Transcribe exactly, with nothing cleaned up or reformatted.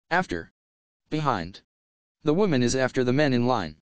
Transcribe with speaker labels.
Speaker 1: After. Behind. The woman is after the men in line.